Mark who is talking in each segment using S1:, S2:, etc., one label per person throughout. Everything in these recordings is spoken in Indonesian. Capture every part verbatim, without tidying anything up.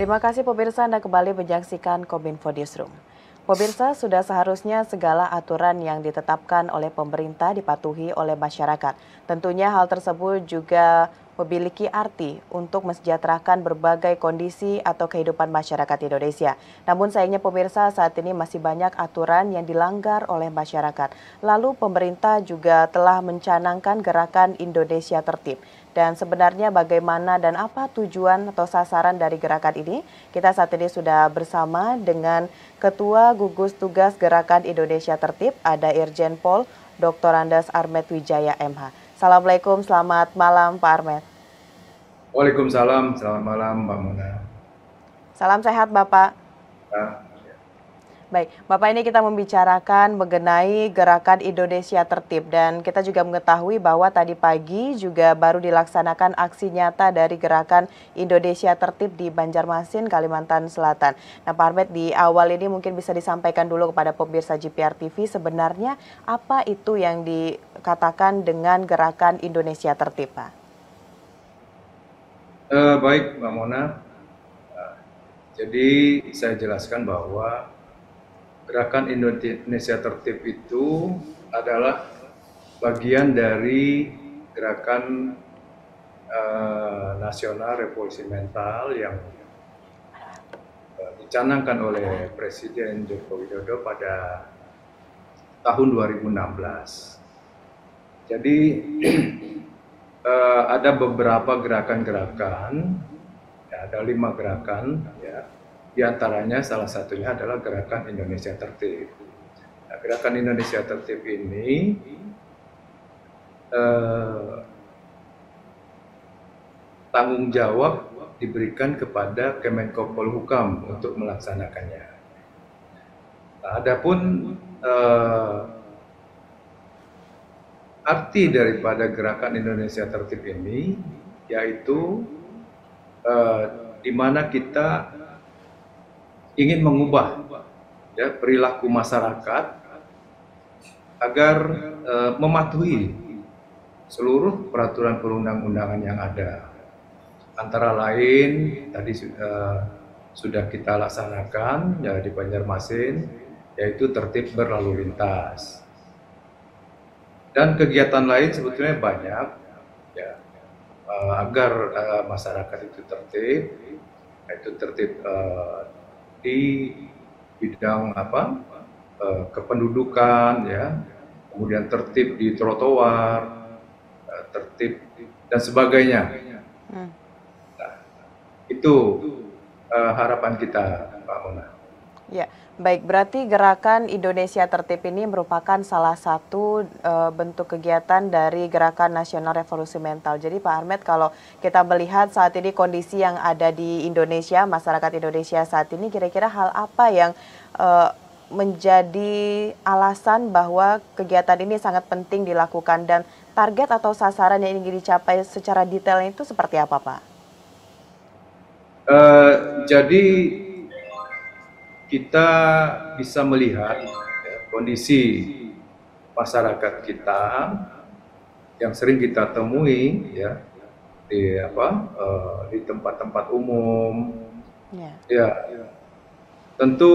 S1: Terima kasih pemirsa, Anda kembali menyaksikan Kominfo Newsroom. Pemirsa, sudah seharusnya segala aturan yang ditetapkan oleh pemerintah dipatuhi oleh masyarakat. Tentunya hal tersebut juga memiliki arti untuk mensejahterakan berbagai kondisi atau kehidupan masyarakat Indonesia. Namun sayangnya pemirsa, saat ini masih banyak aturan yang dilanggar oleh masyarakat. Lalu pemerintah juga telah mencanangkan gerakan Indonesia Tertib. Dan sebenarnya bagaimana dan apa tujuan atau sasaran dari gerakan ini? Kita saat ini sudah bersama dengan Ketua Gugus Tugas Gerakan Indonesia Tertib, ada Irjen Pol Doktor Andes Armet Wijaya M H. Assalamualaikum, selamat malam Pak Armet.
S2: Waalaikumsalam, selamat malam Mbak Mona.
S1: Salam sehat Bapak.
S2: Ya.
S1: Baik, Bapak, ini kita membicarakan mengenai gerakan Indonesia Tertib dan kita juga mengetahui bahwa tadi pagi juga baru dilaksanakan aksi nyata dari gerakan Indonesia Tertib di Banjarmasin, Kalimantan Selatan. Nah Pak Armet, di awal ini mungkin bisa disampaikan dulu kepada pemirsa G P R T V sebenarnya apa itu yang dikatakan dengan gerakan Indonesia Tertib, Pak?
S2: Uh, baik Mbak Mona, uh, jadi saya jelaskan bahwa Gerakan Indonesia Tertib itu adalah bagian dari gerakan uh, nasional revolusi mental yang uh, dicanangkan oleh Presiden Joko Widodo pada tahun dua ribu enam belas. Jadi uh, ada beberapa gerakan-gerakan, ya, ada lima gerakan, ya. Di antaranya salah satunya adalah Gerakan Indonesia Tertib. Nah, Gerakan Indonesia Tertib ini eh, tanggung jawab diberikan kepada Kemenko Polhukam untuk melaksanakannya. Nah, adapun eh, arti daripada Gerakan Indonesia Tertib ini yaitu eh, di mana kita ingin mengubah ya, perilaku masyarakat agar e, mematuhi seluruh peraturan perundang-undangan yang ada. Antara lain tadi e, sudah kita laksanakan ya, di Banjarmasin, yaitu tertib berlalu lintas. Dan kegiatan lain sebetulnya banyak ya, e, agar e, masyarakat itu tertib, yaitu tertib e, di bidang apa eh, kependudukan, ya, kemudian tertib di trotoar, eh, tertib dan sebagainya. Hmm. Nah, itu eh, harapan kita, Pak Mona.
S1: Ya, baik, berarti gerakan Indonesia Tertib ini merupakan salah satu e, bentuk kegiatan dari Gerakan Nasional Revolusi Mental. Jadi Pak Armet, kalau kita melihat saat ini kondisi yang ada di Indonesia, masyarakat Indonesia saat ini, kira-kira hal apa yang e, menjadi alasan bahwa kegiatan ini sangat penting dilakukan dan target atau sasaran yang ingin dicapai secara detailnya itu seperti apa, Pak?
S2: Uh, jadi kita bisa melihat ya, kondisi masyarakat kita yang sering kita temui ya di apa uh, di tempat-tempat umum, yeah. ya tentu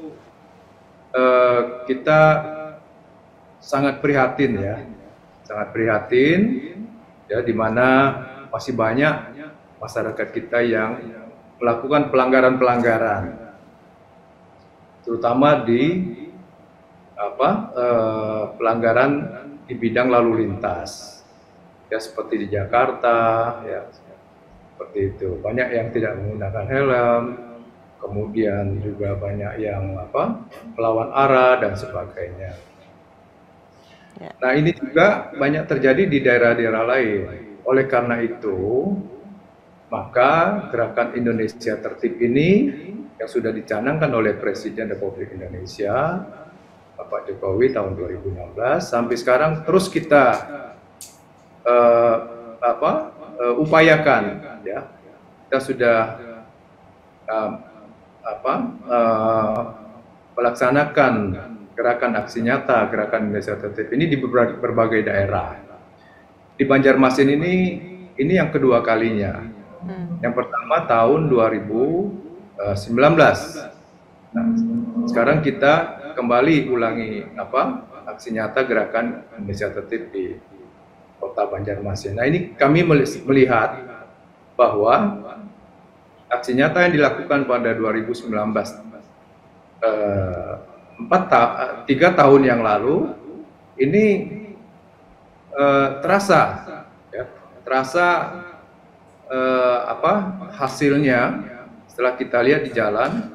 S2: uh, kita sangat prihatin ya, sangat prihatin ya, di mana masih banyak masyarakat kita yang melakukan pelanggaran-pelanggaran, terutama di apa eh, pelanggaran di bidang lalu lintas ya, seperti di Jakarta ya, seperti itu banyak yang tidak menggunakan helm, kemudian juga banyak yang apa melawan arah dan sebagainya. Ya. Nah, ini juga banyak terjadi di daerah-daerah lain. Oleh karena itu, maka Gerakan Indonesia Tertib ini yang sudah dicanangkan oleh Presiden Republik Indonesia, Bapak Jokowi tahun dua ribu enam belas, sampai sekarang terus kita uh, apa, uh, upayakan, ya. Kita sudah uh, apa, uh, melaksanakan gerakan aksi nyata Gerakan Indonesia Tertib ini di berbagai, berbagai daerah. Di Banjarmasin ini, ini yang kedua kalinya. Hmm. Yang pertama tahun dua ribu uh, sembilan belas. Nah, sekarang kita kembali ulangi apa aksi nyata gerakan Indonesia Tertib di Kota Banjarmasin. Nah, ini kami melihat bahwa aksi nyata yang dilakukan pada dua ribu sembilan belas, eh, empat ta tiga tahun yang lalu, ini eh, terasa, ya, terasa eh, apa hasilnya setelah kita lihat di jalan.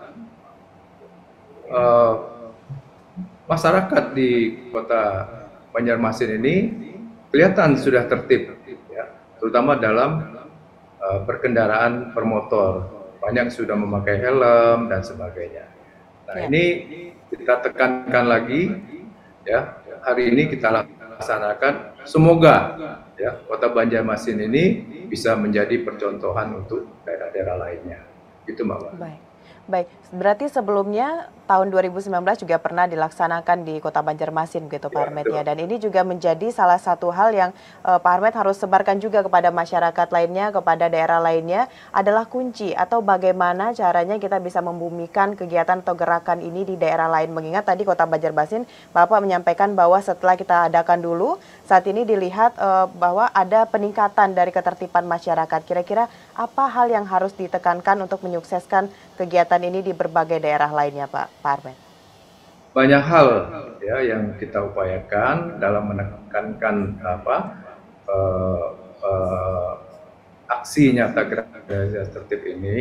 S2: Eh, masyarakat di Kota Banjarmasin ini kelihatan sudah tertib, ya, terutama dalam uh, berkendaraan bermotor. Banyak sudah memakai helm dan sebagainya. Nah, ya. Ini kita tekankan lagi, ya, hari ini kita laksanakan. Semoga, ya, Kota Banjarmasin ini bisa menjadi percontohan untuk daerah-daerah lainnya. Itu, Mbak.
S1: Baik. Baik, berarti sebelumnya tahun dua ribu sembilan belas juga pernah dilaksanakan di Kota Banjarmasin begitu Pak Armet ya, dan ini juga menjadi salah satu hal yang uh, Pak Armet harus sebarkan juga kepada masyarakat lainnya, kepada daerah lainnya, adalah kunci atau bagaimana caranya kita bisa membumikan kegiatan atau gerakan ini di daerah lain. Mengingat tadi Kota Banjarmasin, Bapak menyampaikan bahwa setelah kita adakan dulu, saat ini dilihat uh, bahwa ada peningkatan dari ketertiban masyarakat. Kira-kira apa hal yang harus ditekankan untuk menyukseskan kegiatan ini di berbagai daerah lainnya, Pak Pak Armet?
S2: Banyak hal, ya, yang kita upayakan dalam menekankan apa uh, uh, aksi nyata gerakan tertib ini,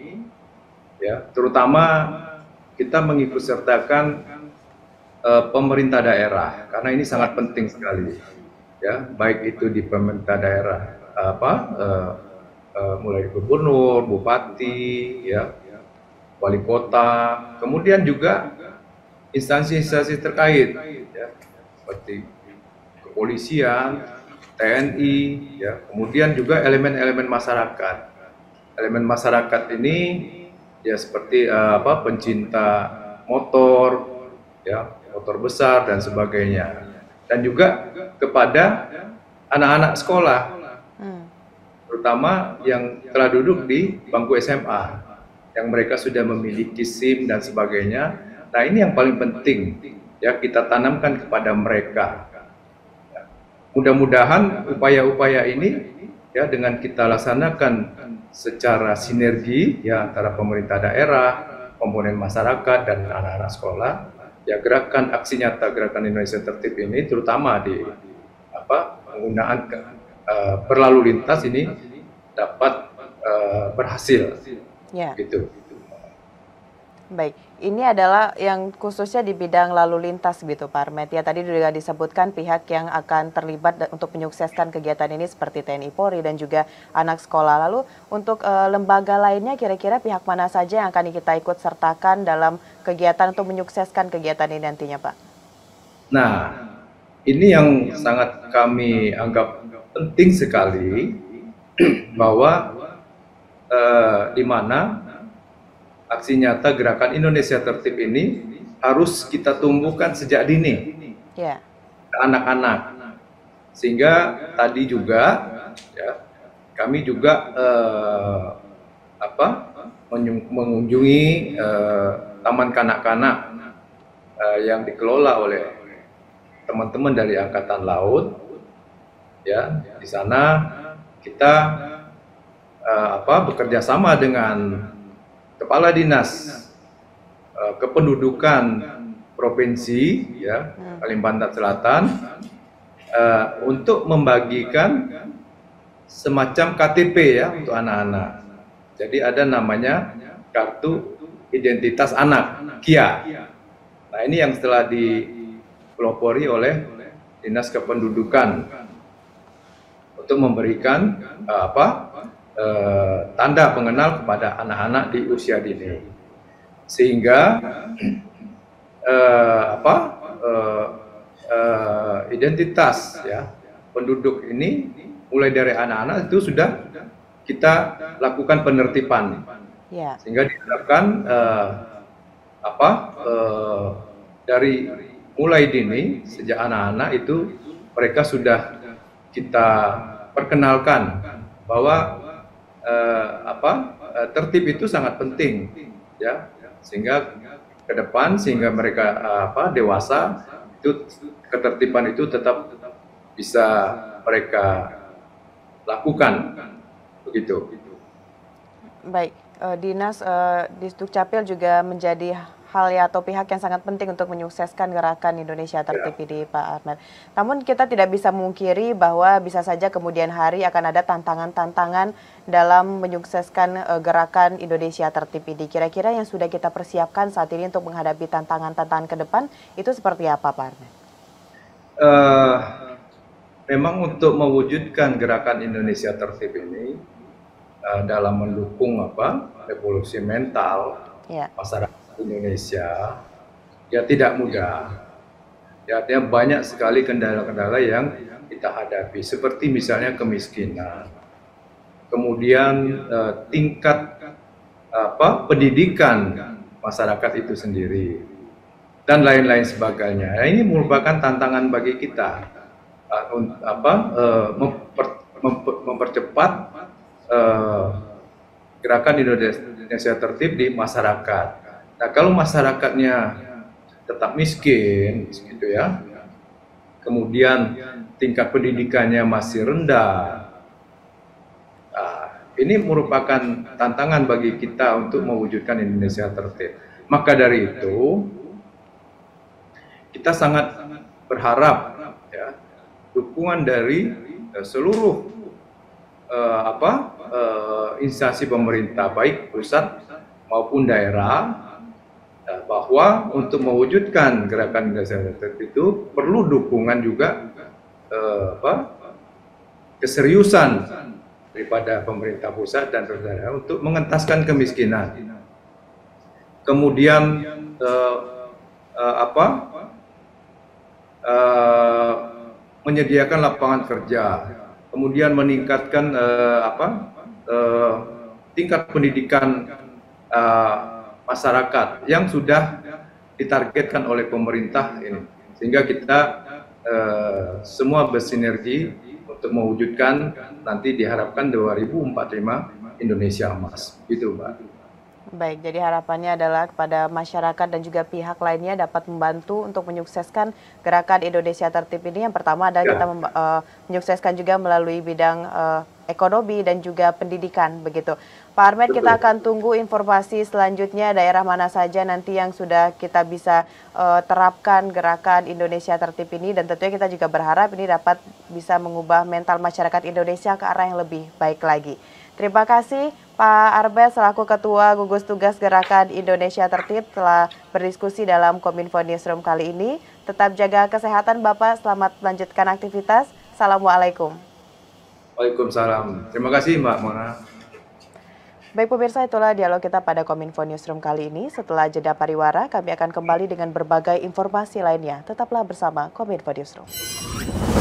S2: ya, terutama kita mengikutsertakan uh, pemerintah daerah, karena ini sangat penting sekali, ya, baik itu di pemerintah daerah apa uh, uh, mulai gubernur, bupati, ya, wali kota, kemudian juga instansi-instansi terkait, ya, seperti kepolisian, T N I, ya, kemudian juga elemen-elemen masyarakat. Elemen masyarakat ini, ya, seperti uh, apa pencinta motor, ya, motor besar dan sebagainya, dan juga kepada anak-anak sekolah, hmm. terutama yang telah duduk di bangku S M A, yang mereka sudah memiliki SIM dan sebagainya. Nah, ini yang paling penting, ya, kita tanamkan kepada mereka. Ya. Mudah-mudahan upaya-upaya ini, ya, dengan kita laksanakan secara sinergi, ya, antara pemerintah daerah, komponen masyarakat dan anak-anak sekolah, ya, gerakan aksi nyata gerakan Indonesia Tertib ini, terutama di apa penggunaan uh, berlalu lintas ini dapat uh, berhasil. Ya. Gitu.
S1: Baik, ini adalah yang khususnya di bidang lalu lintas gitu Pak Armet. Ya, tadi juga disebutkan pihak yang akan terlibat untuk menyukseskan kegiatan ini seperti T N I Polri dan juga anak sekolah. Lalu untuk uh, lembaga lainnya kira-kira pihak mana saja yang akan kita ikut sertakan dalam kegiatan untuk menyukseskan kegiatan ini nantinya, Pak?
S2: Nah, ini yang sangat kami anggap penting sekali bahwa Uh, di mana aksi nyata gerakan Indonesia Tertib ini harus kita tumbuhkan sejak dini, yeah. ke anak-anak, sehingga tadi juga, ya, kami juga uh, apa mengunjungi uh, taman kanak-kanak uh, yang dikelola oleh teman-teman dari Angkatan Laut, ya. Di sana kita Uh, apa bekerja sama dengan Kepala Dinas uh, Kependudukan Provinsi, ya, Kalimantan Selatan uh, untuk membagikan semacam K T P, ya, untuk anak-anak. Jadi ada namanya Kartu Identitas Anak, K I A. Nah, ini yang setelah dipelopori oleh Dinas Kependudukan untuk memberikan uh, apa Uh, tanda pengenal kepada anak-anak di usia dini, sehingga uh, apa uh, uh, identitas, ya, penduduk ini mulai dari anak-anak itu sudah kita lakukan penertiban, yeah. sehingga diharapkan uh, apa uh, dari mulai dini sejak anak-anak itu mereka sudah kita perkenalkan bahwa Uh, apa uh, tertib itu sangat penting, ya, sehingga ke depan sehingga mereka apa dewasa itu ketertiban itu tetap bisa mereka lakukan begitu.
S1: Baik, uh, Dinas uh, di Dukcapil juga menjadi hal ya atau pihak yang sangat penting untuk menyukseskan gerakan Indonesia Tertib ini, Pak Ahmad. Namun kita tidak bisa memungkiri bahwa bisa saja kemudian hari akan ada tantangan-tantangan dalam menyukseskan uh, gerakan Indonesia Tertib ini. Kira-kira yang sudah kita persiapkan saat ini untuk menghadapi tantangan-tantangan ke depan itu seperti apa, Pak Ahmad?
S2: Uh, memang untuk mewujudkan gerakan Indonesia Tertib ini uh, dalam mendukung apa revolusi mental ya. Masyarakat Indonesia ya tidak mudah. Ya, artinya banyak sekali kendala-kendala yang kita hadapi, seperti misalnya kemiskinan, kemudian eh, tingkat apa pendidikan masyarakat itu sendiri, dan lain-lain sebagainya. Nah, ini merupakan tantangan bagi kita uh, apa uh, memper, memper, mempercepat uh, gerakan Indonesia Tertib di masyarakat. Nah, kalau masyarakatnya tetap miskin, gitu ya, kemudian tingkat pendidikannya masih rendah, nah, ini merupakan tantangan bagi kita untuk mewujudkan Indonesia Tertib. Maka dari itu, kita sangat berharap ya, dukungan dari uh, seluruh uh, apa uh, instansi pemerintah, baik pusat maupun daerah, bahwa untuk mewujudkan gerakan Indonesia Tertib itu perlu dukungan juga eh, apa, keseriusan daripada pemerintah pusat dan daerah untuk mengentaskan kemiskinan. Kemudian eh, eh, apa eh, menyediakan lapangan kerja, kemudian meningkatkan eh, apa eh, tingkat pendidikan eh, masyarakat yang sudah ditargetkan oleh pemerintah ini, sehingga kita eh, semua bersinergi untuk mewujudkan nanti diharapkan dua ribu empat puluh lima Indonesia Emas, gitu Mbak.
S1: Baik, jadi harapannya adalah kepada masyarakat dan juga pihak lainnya dapat membantu untuk menyukseskan gerakan Indonesia Tertib ini. Yang pertama adalah ya. kita uh, menyukseskan juga melalui bidang uh, ekonomi dan juga pendidikan, begitu. Pak Ahmad, kita akan tunggu informasi selanjutnya daerah mana saja nanti yang sudah kita bisa uh, terapkan gerakan Indonesia Tertib ini, dan tentunya kita juga berharap ini dapat bisa mengubah mental masyarakat Indonesia ke arah yang lebih baik lagi. Terima kasih Pak Arbet selaku Ketua Gugus Tugas Gerakan Indonesia Tertib telah berdiskusi dalam Kominfo Newsroom kali ini. Tetap jaga kesehatan Bapak, selamat melanjutkan aktivitas. Assalamualaikum.
S2: Waalaikumsalam. Terima kasih Mbak Mona.
S1: Baik pemirsa, itulah dialog kita pada Kominfo Newsroom kali ini. Setelah jeda pariwara, kami akan kembali dengan berbagai informasi lainnya. Tetaplah bersama Kominfo Newsroom.